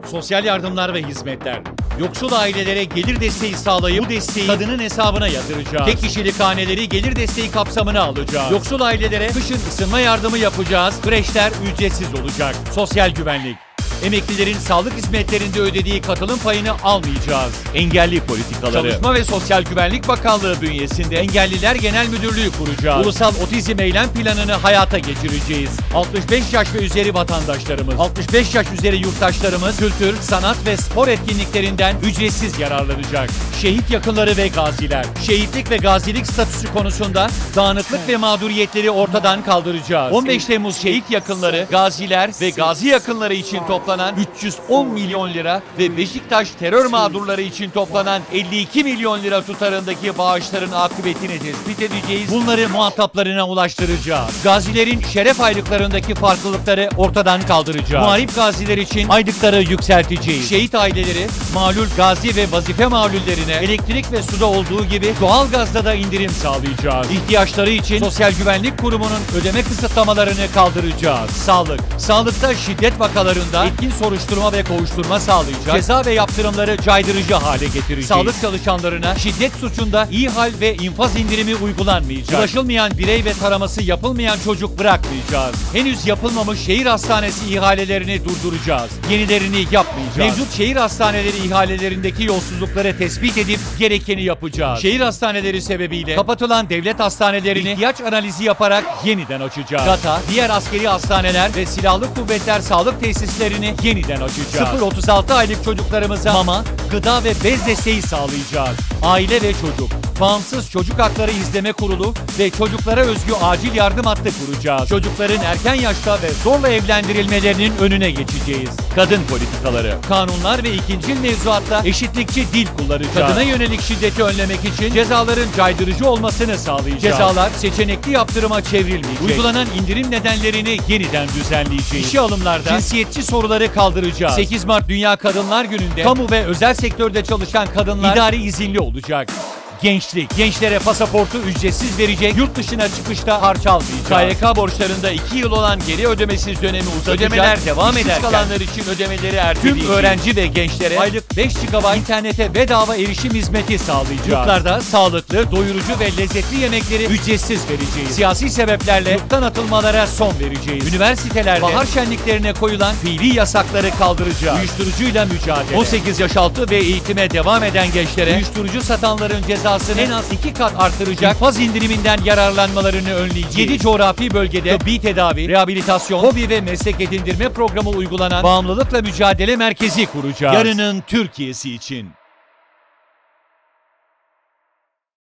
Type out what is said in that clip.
Sosyal yardımlar ve hizmetler. Yoksul ailelere gelir desteği sağlayıp bu desteği kadının hesabına yatıracağız. Tek kişilik haneleri gelir desteği kapsamına alacağız. Yoksul ailelere kışın ısınma yardımı yapacağız. Kreşler ücretsiz olacak. Sosyal güvenlik. Emeklilerin sağlık hizmetlerinde ödediği katılım payını almayacağız. Engelli politikaları. Çalışma ve Sosyal Güvenlik Bakanlığı bünyesinde Engelliler Genel Müdürlüğü kuracağız. Ulusal Otizm Eylem Planı'nı hayata geçireceğiz. 65 yaş ve üzeri vatandaşlarımız, 65 yaş üzeri yurttaşlarımız kültür, sanat ve spor etkinliklerinden ücretsiz yararlanacak. Şehit yakınları ve gaziler. Şehitlik ve gazilik statüsü konusunda dağınıklık ve mağduriyetleri ortadan kaldıracağız. 15 Temmuz şehit yakınları, gaziler ve gazi yakınları için toplanan 310 milyon lira ve Beşiktaş terör mağdurları için toplanan 52 milyon lira tutarındaki bağışların akıbetini tespit edeceğiz. Bunları muhataplarına ulaştıracağız. Gazilerin şeref aylıklarındaki farklılıkları ortadan kaldıracağız. Muharip gaziler için aylıkları yükselteceğiz. Şehit aileleri, malul gazi ve vazife malullerine elektrik ve suda olduğu gibi doğalgazda da indirim sağlayacağız. İhtiyaçları için Sosyal Güvenlik Kurumu'nun ödeme kısıtlamalarını kaldıracağız. Sağlık. Sağlıkta şiddet vakalarında etkin soruşturma ve kovuşturma sağlayacak. Ceza ve yaptırımları caydırıcı hale getireceğiz. Sağlık çalışanlarına şiddet suçunda İHAL ve infaz indirimi uygulanmayacak. Ulaşılmayan birey ve taraması yapılmayan çocuk bırakmayacağız. Henüz yapılmamış şehir hastanesi ihalelerini durduracağız. Yenilerini yapmayacağız. Mevcut şehir hastaneleri ihalelerindeki yolsuzlukları tespit edip gerekeni yapacağız. Şehir hastaneleri sebebiyle kapatılan devlet hastanelerini ihtiyaç analizi yaparak yeniden açacağız. GATA, diğer askeri hastaneler ve silahlı kuvvetler sağlık tesislerini yeniden açacağız. 0-36 aylık çocuklarımıza mama, gıda ve bez desteği sağlayacağız. Aile ve çocuk, Bağımsız Çocuk Hakları İzleme Kurulu ve çocuklara özgü acil yardım hattı kuracağız. Çocukların erken yaşta ve zorla evlendirilmelerinin önüne geçeceğiz. Kadın politikaları, kanunlar ve ikincil mevzuatta eşitlikçi dil kullanacağız. Kadına yönelik şiddeti önlemek için cezaların caydırıcı olmasını sağlayacağız. Cezalar seçenekli yaptırıma çevrilmeyecek. Uygulanan indirim nedenlerini yeniden düzenleyeceğiz. İşe alımlarda cinsiyetçi soruları kaldıracağız. 8 Mart Dünya Kadınlar Günü'nde kamu ve özel sektörde çalışan kadınlar idari izinli olacak. Gençlik. Gençlere pasaportu ücretsiz verecek, yurt dışına çıkışta harç almayacak. KYK borçlarında 2 yıl olan geri ödemesiz dönemi uzatacak. Ödemeler devam ederken kalanlar için ödemeleri erteleyecek. Tüm öğrenci ve gençlere aylık 5 GB internete bedava erişim hizmeti sağlayacak. Yurtlarda sağlıklı, doyurucu ve lezzetli yemekleri ücretsiz vereceğiz. Siyasi sebeplerle yurttan atılmalara son vereceğiz. Üniversitelerde bahar şenliklerine koyulan fiili yasakları kaldıracağız. Uyuşturucuyla mücadele. 18 yaş altı ve eğitime devam eden gençlere uyuşturucu satanların cezasını en az 2 kat artıracak, infaz indiriminden yararlanmalarını önleyeceğiz. 7 coğrafi bölgede tıbbi tedavi, rehabilitasyon, hobi ve meslek edindirme programı uygulanan bağımlılıkla mücadele merkezi kuracağız. Yarının Türkiye'si için.